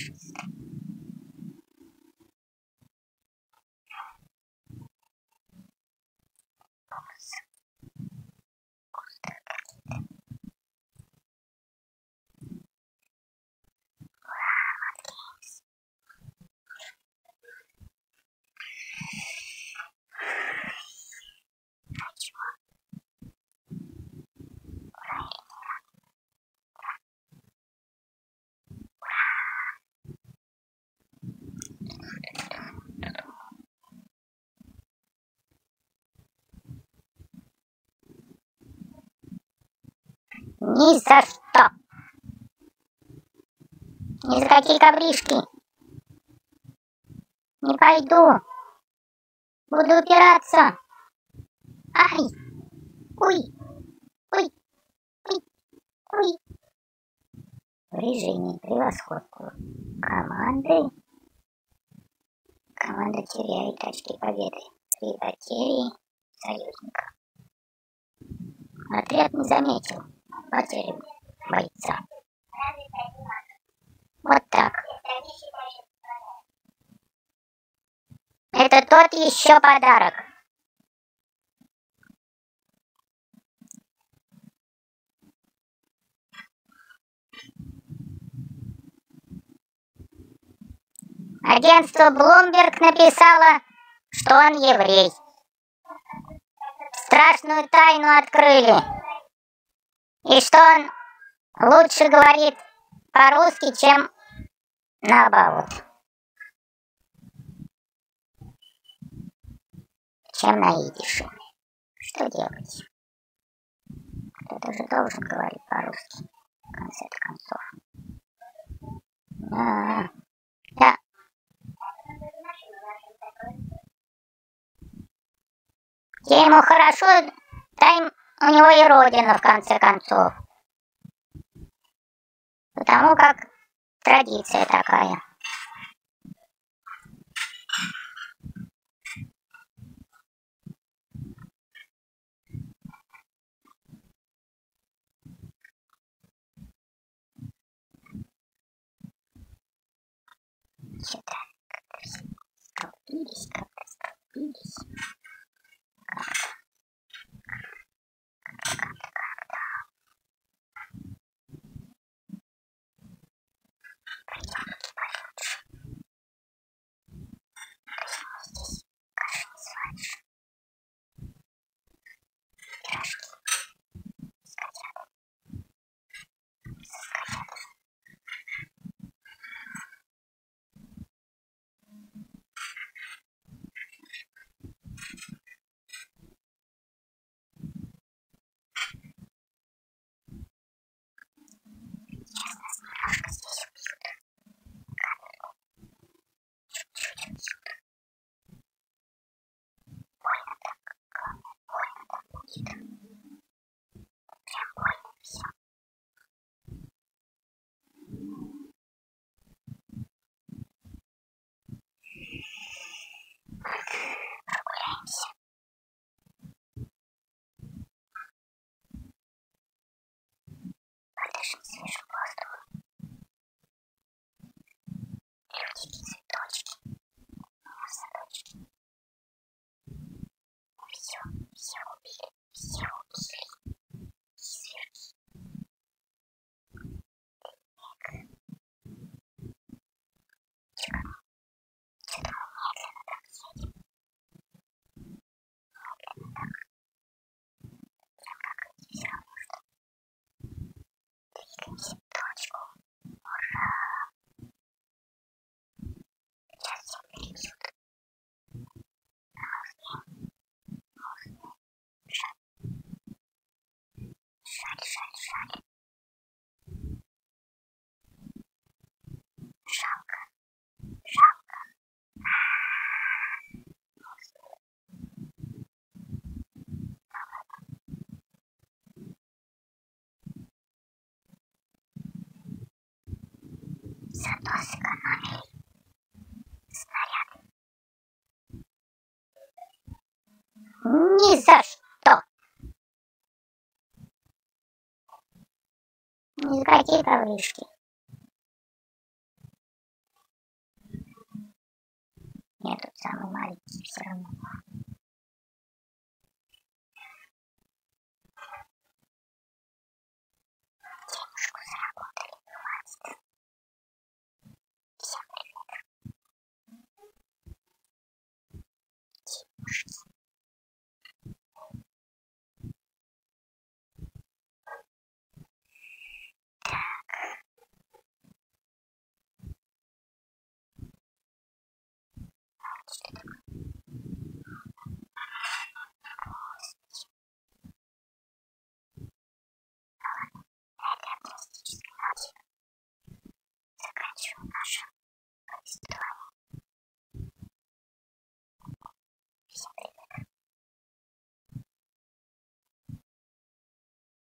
Ни за что! Ни за какие ковришки! Не пойду! Буду упираться! Ай! Уй! Уй! Уй! Уй! В режиме превосходства команды. Команда теряет очки победы при потере союзника. Отряд не заметил потери бойца. Вот так. Это тот еще подарок. Агентство Bloomberg написало, что он еврей. Страшную тайну открыли. И что он лучше говорит по-русски, чем наоборот. Чем на идише. Что делать? Кто-то же должен говорить по-русски, в конце концов. Да. Где ему хорошо, там у него и родина, в конце концов. Потому как традиция такая. Что-то как-то столпились. Подышим свежим воздухом. Люди, цветочки, садочки. Все убили, все убили. Сверхи. Что-то мы медленно так едем. Медленно так. Прям как они все равно, что двигаемся в точку. Ура! Сейчас всем перебьют. Жаль. Жалко. Зато сэкономили снаряд. Ни за что. Ни за какие ковришки. Я тут самый маленький все равно.